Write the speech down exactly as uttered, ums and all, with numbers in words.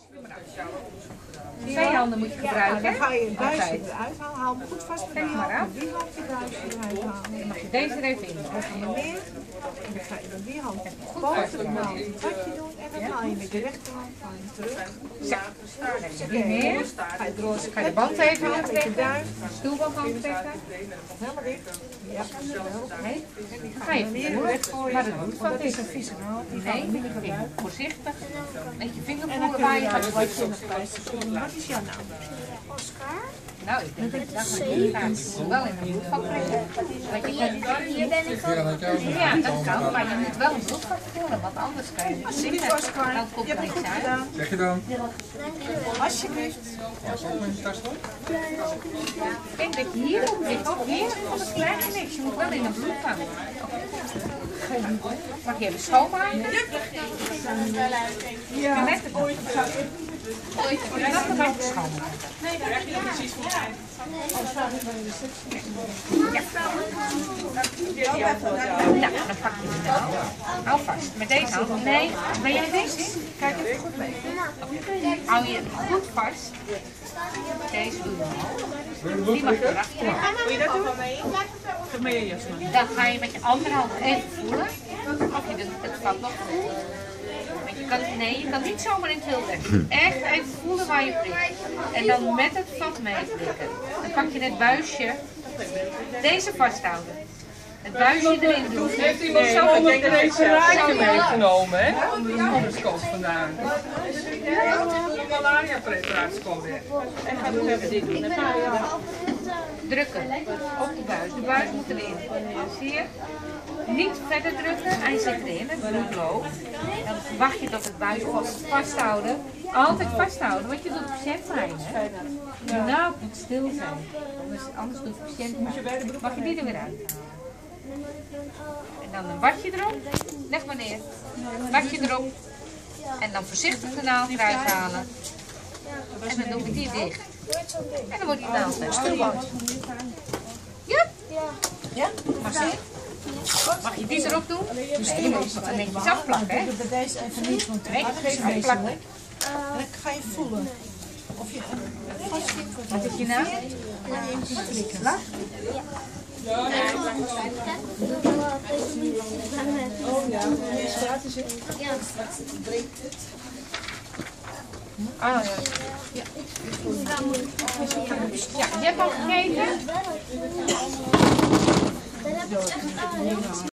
Twee handen moet je gebruiken. Dan ga je het buisje eruit halen. Haal hem goed vast met die hand. Met die hand je buisje eruit halen. Dan mag je deze er even in. Dan ga je neer. En dan ga je met die hand boven de naald een vatje doen. En dan haal je met de rechterhand terug. Zo. Weer neer. Ga je door Ga je de band even met je aantrekken. duim. De stoelband aantrekken. Helemaal dicht. Ja, Nee. Dan ga je voelen waar het bloedvat is. een vieze naald. Nee, met je vinger. Voorzichtig. Met je vinger En dan voelen waar je gaat wat je nog bij Wat is jouw naam? Oscar? Nou, ik denk dat je dat gaat wel in een bloedvat brengen. Want je kan Hier ben ik ook. ja, dat kan, maar je moet wel een bloedvat voelen, want anders kan je niet zingen. Dan komt er niks uit. Zeg je dan? Alsjeblieft. Ik denk dat je hier moet liggen, of hier, of het kleine niks. Je moet wel in een bloedvat. Mag je even schoonmaken? Ja. Net het ooit. Ooit. Je mag hem even schoonmaken. Nee, dat krijg je dan precies voor mij. Ja. Nou, dan pak je de naald. Hou vast. Met deze hand. Nee, ben jij deze? Kijk even goed mee. Hou je goed vast. Deze doe je al. Die mag je erachter. Wil je dat doen? Of mee, Jasmin? Dan ga je met je andere hand even voelen of je de, het vat nog voelt. Want je kan, nee, je kan niet zomaar in het wild leggen. Echt even voelen waar je prikt. En dan met het vat meeprikken. Dan pak je het buisje, deze vasthouden. Het buisje erin doen. Heeft iemand zelf een raadje meegenomen, hè? Onder de moederskant vandaan. De malaria-preparatie kwam weer. En ga nu even dit doen. Drukken op de buis. De buis moet erin. Zie je? Niet verder drukken, hij zit erin, het bloed loopt. Dan wacht je tot het buis vast, vasthouden. Altijd vasthouden, want je doet de patiënt pijn. Hè? De naald moet stil zijn, anders, anders doet de patiënt pijn. Mag je die er weer uit? En dan een watje erop. Leg maar neer. Watje erop. En dan voorzichtig de naald eruit halen. En dan doen we die dicht. En dan wordt die naald weg. Ja? Ja? Mag je? Mag je die erop doen? Nee, je moet het netjes afplakken, hè? Ik doe bij deze even niet, want Nee, het is afplakken. En dan ga je voelen of je vast zit. Wat is je naam? Lach? Oh ja, hoe staat is het? Ja. Ah ja. Ja, ja je hebt al gegeten? Dan heb ik echt